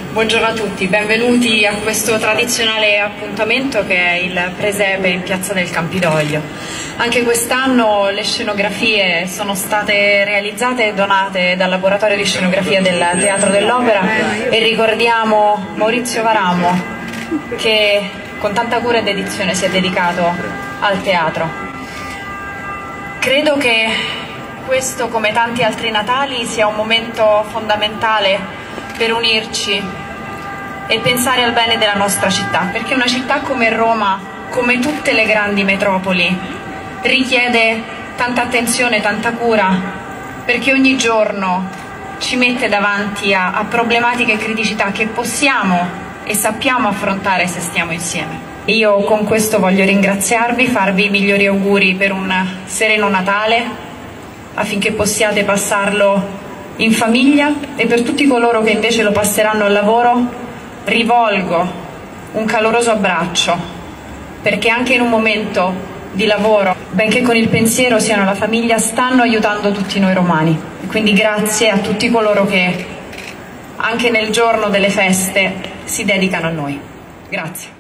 Buongiorno a tutti, benvenuti a questo tradizionale appuntamento che è il Presepe in Piazza del Campidoglio. Anche quest'anno le scenografie sono state realizzate e donate dal laboratorio di scenografia del Teatro dell'Opera e ricordiamo Maurizio Varamo che con tanta cura e dedizione si è dedicato al teatro. Credo che questo, come tanti altri Natali, sia un momento fondamentale per unirci e pensare al bene della nostra città, perché una città come Roma, come tutte le grandi metropoli, richiede tanta attenzione, tanta cura, perché ogni giorno ci mette davanti a problematiche e criticità che possiamo e sappiamo affrontare se stiamo insieme. Io con questo voglio ringraziarvi, farvi i migliori auguri per un sereno Natale, affinché possiate passarlo in famiglia, e per tutti coloro che invece lo passeranno al lavoro rivolgo un caloroso abbraccio, perché anche in un momento di lavoro, benché con il pensiero siano la famiglia, stanno aiutando tutti noi romani. E quindi grazie a tutti coloro che anche nel giorno delle feste si dedicano a noi. Grazie.